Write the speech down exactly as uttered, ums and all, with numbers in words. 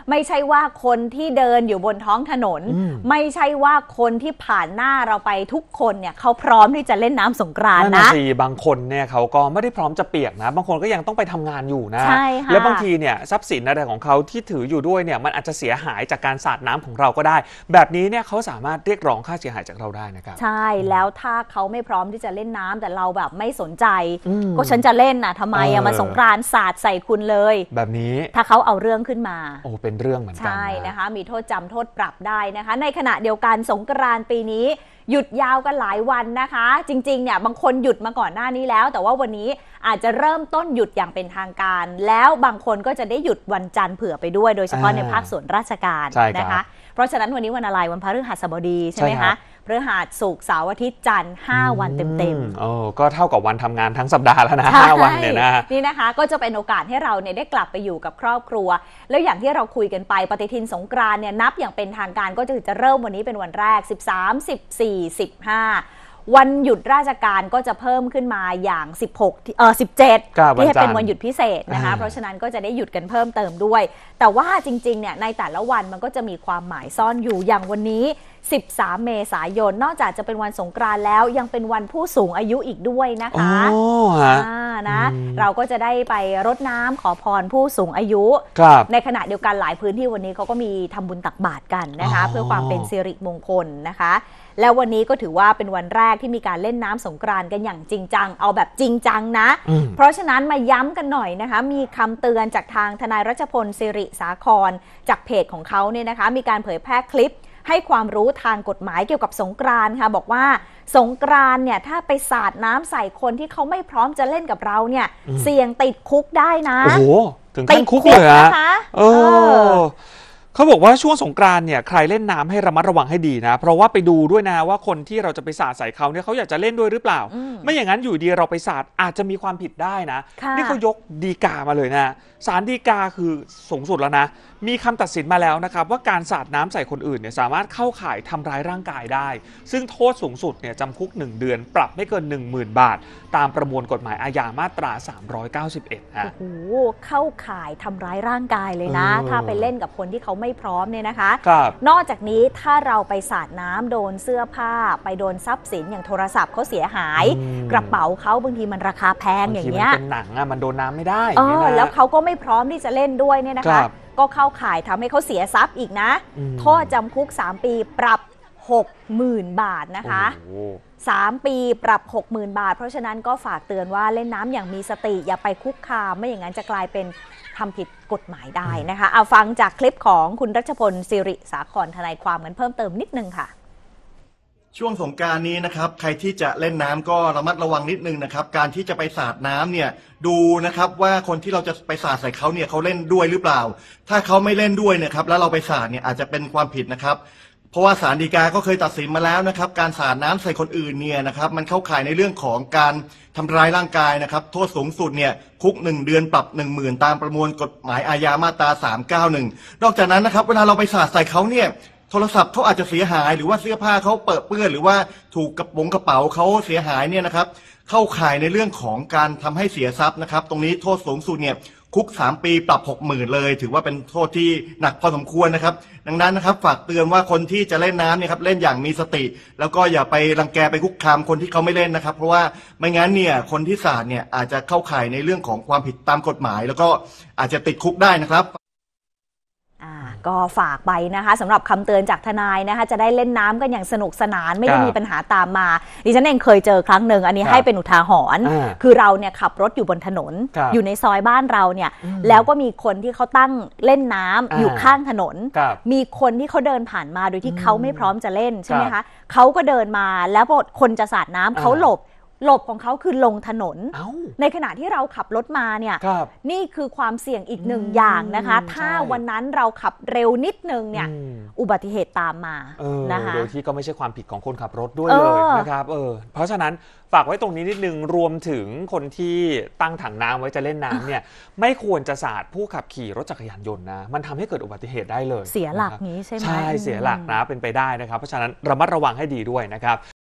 ไม่ใช่ว่าคนที่เดินอยู่บนท้องถนนไม่ใช่ว่าคนที่ผ่านหน้าเราไปทุกคนเนี่ยเขาพร้อมที่จะเล่นน้ำสงกรานต์นะสิบางคนเนี่ยเขาก็ไม่ได้พร้อมจะเปียกนะบางคนก็ยังต้องไปทำงานอยู่นะใช่ค่ะแล้วบางทีเนี่ยทรัพย์สินอะไรของเขาที่ถืออยู่ด้วยเนี่ยมันอาจจะเสียหายจากการสาดน้ำของเราก็ได้แบบนี้เนี่ยเขาสามารถเรียกร้องค่าเสียหายจากเราได้นะครับใช่แล้วถ้าเขาไม่พร้อมที่จะเล่นน้ำแต่เราแบบไม่สนใจก็ฉันจะเล่นนะทำไมอะมาสงกรานต์สาดใส่คุณเลยแบบนี้ถ้าเขาเอาเรื่องขึ้นมาโอ้เป็นเรื่องเหมือนกันใช่นะคะมีโทษจำโทษปรับได้นะคะในขณะเดียวกันสงกรานต์ปีนี้หยุดยาวกันหลายวันนะคะจริงๆเนี่ยบางคนหยุดมาก่อนหน้านี้แล้วแต่ว่าวันนี้อาจจะเริ่มต้นหยุดอย่างเป็นทางการแล้วบางคนก็จะได้หยุดวันจันทร์เผื่อไปด้วยโดยเฉพาะในภาคส่วนราชการนะคะเพราะฉะนั้นวันนี้วันอะไรวันพฤหัสบดีใช่ไหมคะพฤหัสศุกร์เสาร์อาทิตย์จันทร์ห้าวันเต็มๆโอ้ก็เท่ากับวันทำงานทั้งสัปดาห์แล้วนะห้าวันเนี่ยนะนี่นะคะก็จะเป็นโอกาสให้เราเนี่ยได้กลับไปอยู่กับครอบครัวแล้วอย่างที่เราคุยกันไปปฏิทินสงกรานต์เนี่ยนับอย่างเป็นทางการก็จะจะเริ่มวันนี้เป็นวันแรกสิบสาม สิบสี่ สิบห้าวันหยุดราชการก็จะเพิ่มขึ้นมาอย่างสิบหกเอ่อสิบเจ็ดที่ให้เป็นวันหยุดพิเศษนะคะเพราะฉะนั้นก็จะได้หยุดกันเพิ่มเติมด้วยแต่ว่าจริงๆเนี่ยในแต่ละวันมันก็จะมีความหมายซ่อนอยู่อย่างวันนี้สิบสามเมษายนนอกจากจะเป็นวันสงกรานต์แล้วยังเป็นวันผู้สูงอายุอีกด้วยนะคะอ๋อนะเราก็จะได้ไปรดน้ำขอพรผู้สูงอายุในขณะเดียวกันหลายพื้นที่วันนี้เขาก็มีทำบุญตักบาตรกันนะคะเพื่อความเป็นสิริมงคลนะคะแล้ววันนี้ก็ถือว่าเป็นวันแรกที่มีการเล่นน้ำสงกรานต์กันอย่างจริงจังเอาแบบจริงจังนะเพราะฉะนั้นมาย้ำกันหน่อยนะคะมีคำเตือนจากทางทนายรัชพลสิริสาครจากเพจของเขาเนี่ยนะคะมีการเผยแพร่คลิปให้ความรู้ทางกฎหมายเกี่ยวกับสงกรานต์ค่ะบอกว่าสงกรานต์เนี่ยถ้าไปสาดน้ำใส่คนที่เขาไม่พร้อมจะเล่นกับเราเนี่ยเสี่ยงติดคุกได้นะโอ้โหถึงขั้นคุกเลยนะคะเออเขาบอกว่าช่วงสงกรานต์เนี่ยใครเล่นน้ำให้ระมัดระวังให้ดีนะเพราะว่าไปดูด้วยนะว่าคนที่เราจะไปสาดใส่เขาเนี่ยเขาอยากจะเล่นด้วยหรือเปล่าไม่อย่างนั้นอยู่ดีเราไปสาดอาจจะมีความผิดได้นะนี่เขายกฎีกามาเลยนะศาลฎีกาคือสูงสุดแล้วนะมีคำตัดสินมาแล้วนะครับว่าการสาดน้ำใส่คนอื่นเนี่ยสามารถเข้าข่ายทำร้ายร่างกายได้ซึ่งโทษสูงสุดเนี่ยจำคุกหนึ่งเดือนปรับไม่เกิน หนึ่งหมื่น บาทตามประมวลกฎหมายอาญามาตราสามร้อยเก้าสิบเอ็ดฮะโอ้โหเข้าข่ายทำร้ายร่างกายเลยนะถ้าไปเล่นกับคนที่เขาไม่พร้อมเนี่ยนะคะนอกจากนี้ถ้าเราไปสาดน้ำโดนเสื้อผ้าไปโดนทรัพย์สินอย่างโทรศัพท์เขาเสียหายกระเป๋าเขาบางทีมันราคาแพงอย่างเงี้ยเป็นหนังอ่ะมันโดนน้ำไม่ได้เออแล้วเขาก็ไม่พร้อมที่จะเล่นด้วยเนี่ยนะคะก็เข้าข่ายทำให้เขาเสียทรัพย์อีกนะโทษจำคุกสามปีปรับ หกหมื่น บาทนะคะสามปีปรับ หกหมื่น บาทเพราะฉะนั้นก็ฝากเตือนว่าเล่นน้ำอย่างมีสติอย่าไปคุกคามไม่อย่างนั้นจะกลายเป็นทำผิดกฎหมายได้นะคะเอาฟังจากคลิปของคุณรัชพลสิริสาครทนายความกันเพิ่มเติมนิดนึงค่ะช่วงสงกรานต์นี้นะครับใครที่จะเล่นน้ำก็ระมัดระวังนิดนึงนะครับการที่จะไปสาดน้ำเนี่ยดูนะครับว่าคนที่เราจะไปสาดใส่เขาเนี่ยเขาเล่นด้วยหรือเปล่าถ้าเขาไม่เล่นด้วยเนี่ยครับแล้วเราไปสาดเนี่ยอาจจะเป็นความผิดนะครับเพราะว่าศาลฎีกาก็เคยตัดสินมาแล้วนะครับการสาดน้ำใส่คนอื่นเนี่ยนะครับมันเข้าข่ายในเรื่องของการทำร้ายร่างกายนะครับโทษสูงสุดเนี่ยคุกหนึ่งเดือนปรับหนึ่งหมื่นตามประมวลกฎหมายอาญามาตราสามเก้าหนึ่งนอกจากนั้นนะครับเวลาเราไปสาดใส่เขาเนี่ยโทรศัพท์เขาอาจจะเสียหายหรือว่าเสื้อผ้าเขาเปิดเปื้อนหรือว่าถูกกระโปรงกระเป๋าเขาเสียหายเนี่ยนะครับเข้าข่ายในเรื่องของการทำให้เสียทรัพย์นะครับตรงนี้โทษสูงสุดเนี่ยคุกสามปีปรับ หกหมื่น เลยถือว่าเป็นโทษที่หนักพอสมควรนะครับดังนั้นนะครับฝากเตือนว่าคนที่จะเล่นน้ำเนี่ยครับเล่นอย่างมีสติแล้วก็อย่าไปรังแกไปคุกคามคนที่เขาไม่เล่นนะครับเพราะว่าไม่งั้นเนี่ยคนที่สาดเนี่ยอาจจะเข้าข่ายในเรื่องของความผิดตามกฎหมายแล้วก็อาจจะติดคุกได้นะครับก็ฝากไปนะคะสำหรับคำเตือนจากทนายนะคะจะได้เล่นน้ำกันอย่างสนุกสนานไม่ได้มีปัญหาตามมาดิฉันเองเคยเจอครั้งหนึ่งอันนี้ให้เป็นอุทาหรณ์คือเราเนี่ยขับรถอยู่บนถนนอยู่ในซอยบ้านเราเนี่ยแล้วก็มีคนที่เขาตั้งเล่นน้ำอยู่ข้างถนนมีคนที่เขาเดินผ่านมาโดยที่เขาไม่พร้อมจะเล่นใช่ไหมคะเขาก็เดินมาแล้วพอคนจะสาดน้ำเขาหลบหลบของเขาคือลงถนนในขณะที่เราขับรถมาเนี่ยนี่คือความเสี่ยงอีกหนึ่งอย่างนะคะถ้าวันนั้นเราขับเร็วนิดนึงเนี่ยอุบัติเหตุตามมานะคะโดยที่ก็ไม่ใช่ความผิดของคนขับรถด้วยเลยนะครับเออเพราะฉะนั้นฝากไว้ตรงนี้นิดนึงรวมถึงคนที่ตั้งถังน้ำไว้จะเล่นน้ำเนี่ยไม่ควรจะสาดผู้ขับขี่รถจักรยานยนต์นะมันทำให้เกิดอุบัติเหตุได้เลยเสียหลักนี้ใช่ไหมใช่เสียหลักนะเป็นไปได้นะครับเพราะฉะนั้นระมัดระวังให้ดีด้วยนะครับ